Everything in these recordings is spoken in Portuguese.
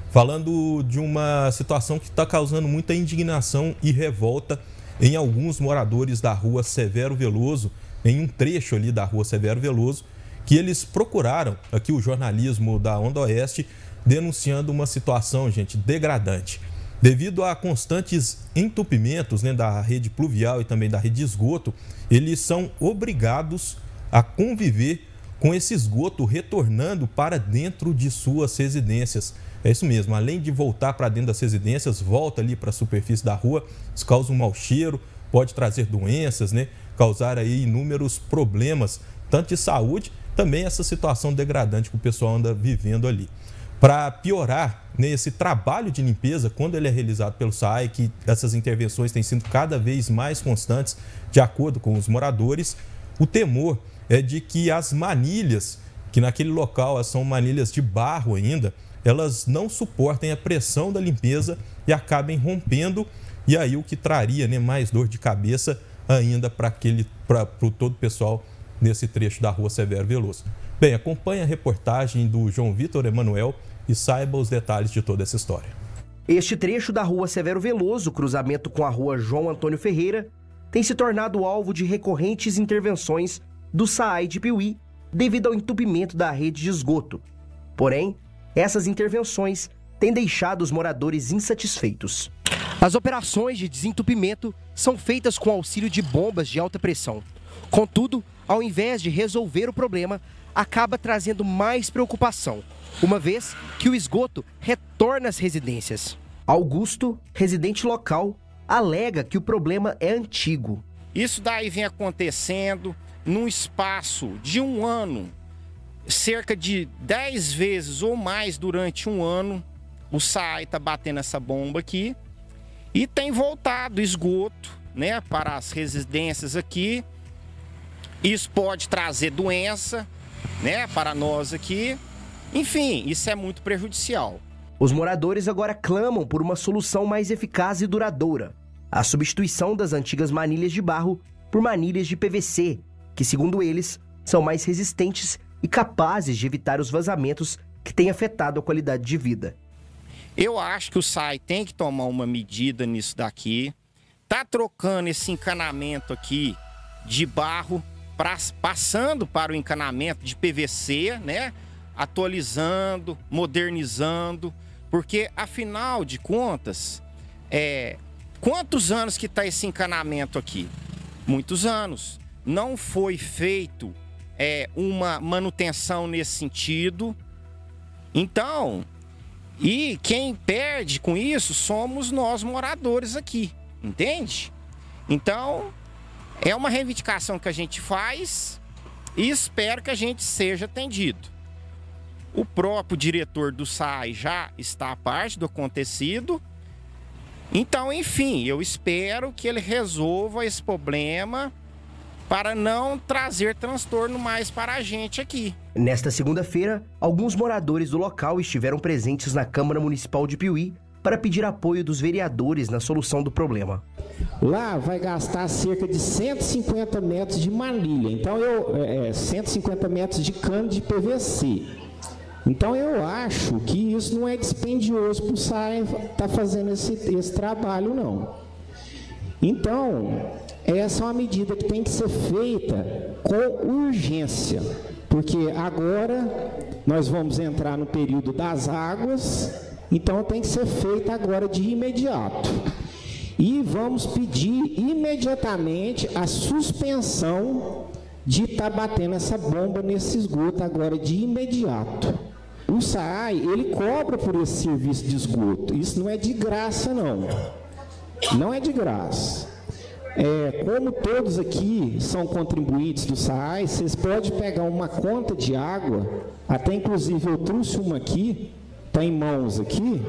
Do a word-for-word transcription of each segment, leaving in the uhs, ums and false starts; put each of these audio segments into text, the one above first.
falando de uma situação que está causando muita indignação e revolta em alguns moradores da rua Severo Veloso, em um trecho ali da rua Severo Veloso, que eles procuraram aqui o jornalismo da Onda Oeste, denunciando uma situação, gente, degradante. Devido a constantes entupimentos, né, da rede pluvial e também da rede de esgoto, eles são obrigados a conviver com esse esgoto retornando para dentro de suas residências. É isso mesmo, além de voltar para dentro das residências, volta ali para a superfície da rua, isso causa um mau cheiro, pode trazer doenças, né, causar aí inúmeros problemas, tanto de saúde, também essa situação degradante que o pessoal anda vivendo ali. Para piorar, né, esse trabalho de limpeza, quando ele é realizado pelo S A I, que essas intervenções têm sido cada vez mais constantes, de acordo com os moradores, o temor é de que as manilhas, que naquele local são manilhas de barro ainda, elas não suportem a pressão da limpeza e acabem rompendo, e aí o que traria, né, mais dor de cabeça ainda para aquele, para todo o pessoal nesse trecho da rua Severo Veloso. Bem, acompanhe a reportagem do João Vitor Emanuel e saiba os detalhes de toda essa história. Este trecho da rua Severo Veloso, cruzamento com a rua João Antônio Ferreira, tem se tornado alvo de recorrentes intervenções do S A I de Piuí devido ao entupimento da rede de esgoto. Porém, essas intervenções têm deixado os moradores insatisfeitos. As operações de desentupimento são feitas com auxílio de bombas de alta pressão. Contudo, ao invés de resolver o problema, acaba trazendo mais preocupação, uma vez que o esgoto retorna às residências. Augusto, residente local, alega que o problema é antigo. Isso daí vem acontecendo num espaço de um ano, cerca de dez vezes ou mais durante um ano, o S A I está batendo essa bomba aqui e tem voltado esgoto, né, para as residências aqui. Isso pode trazer doença, né, para nós aqui. Enfim, isso é muito prejudicial. Os moradores agora clamam por uma solução mais eficaz e duradoura. A substituição das antigas manilhas de barro por manilhas de P V C, que, segundo eles, são mais resistentes e capazes de evitar os vazamentos que têm afetado a qualidade de vida. Eu acho que o S A I tem que tomar uma medida nisso daqui. Tá trocando esse encanamento aqui de barro, pra, passando para o encanamento de P V C, né? Atualizando, modernizando, porque afinal de contas, é, quantos anos que está esse encanamento aqui? Muitos anos. Não foi feito é, uma manutenção nesse sentido. Então, e quem perde com isso somos nós moradores aqui, entende? Então, é uma reivindicação que a gente faz e espero que a gente seja atendido. O próprio diretor do S A I já está a parte do acontecido. Então, enfim, eu espero que ele resolva esse problema para não trazer transtorno mais para a gente aqui. Nesta segunda-feira, alguns moradores do local estiveram presentes na Câmara Municipal de Piuí para pedir apoio dos vereadores na solução do problema. Lá vai gastar cerca de cento e cinquenta metros de manilha, então eu, é, cento e cinquenta metros de cano de P V C. Então eu acho que isso não é dispendioso para o S A I estar fazendo esse, esse trabalho, não. Então, essa é uma medida que tem que ser feita com urgência, porque agora nós vamos entrar no período das águas, então tem que ser feita agora de imediato. E vamos pedir imediatamente a suspensão de estar batendo essa bomba nesse esgoto agora de imediato. O S A I, ele cobra por esse serviço de esgoto. Isso não é de graça, não. Não é de graça. É, como todos aqui são contribuintes do S A I, vocês podem pegar uma conta de água, até inclusive eu trouxe uma aqui, está em mãos aqui.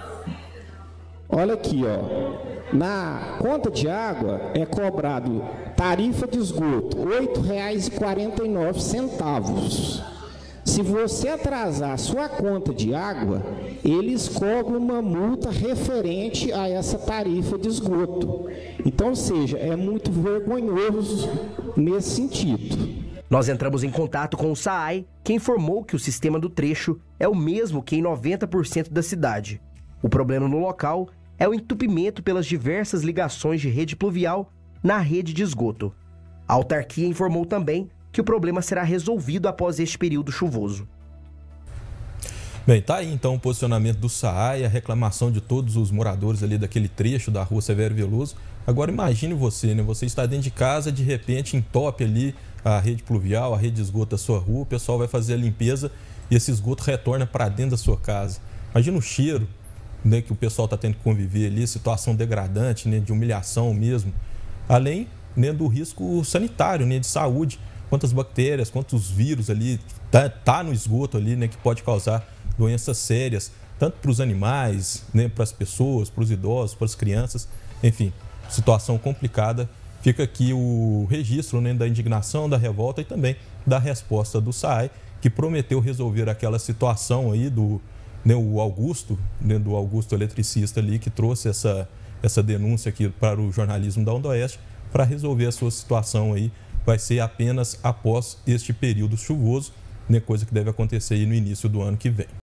Olha aqui, ó. Na conta de água é cobrado tarifa de esgoto, oito reais e quarenta e nove centavos. Se você atrasar a sua conta de água, eles cobram uma multa referente a essa tarifa de esgoto. Então, ou seja, é muito vergonhoso nesse sentido. Nós entramos em contato com o SAAI, que informou que o sistema do trecho é o mesmo que em noventa por cento da cidade. O problema no local é o entupimento pelas diversas ligações de rede pluvial na rede de esgoto. A autarquia informou também que o problema será resolvido após este período chuvoso. Bem, tá aí então o posicionamento do SAAI, a reclamação de todos os moradores ali daquele trecho da rua Severo Veloso. Agora imagine você, né? Você está dentro de casa, de repente entope ali a rede pluvial, a rede de esgoto da sua rua, o pessoal vai fazer a limpeza e esse esgoto retorna para dentro da sua casa. Imagina o cheiro, né, que o pessoal está tendo que conviver ali, situação degradante, né, de humilhação mesmo. Além, né, do risco sanitário, né, de saúde, quantas bactérias, quantos vírus ali tá, tá no esgoto ali, né, que pode causar doenças sérias, tanto para os animais, né, para as pessoas, para os idosos, para as crianças, enfim, situação complicada. Fica aqui o registro, né, da indignação, da revolta e também da resposta do SAAI, que prometeu resolver aquela situação aí do, né, o Augusto, né, do Augusto eletricista ali, que trouxe essa, essa denúncia aqui para o jornalismo da Onda Oeste, para resolver a sua situação aí. Vai ser apenas após este período chuvoso, né, coisa que deve acontecer aí no início do ano que vem.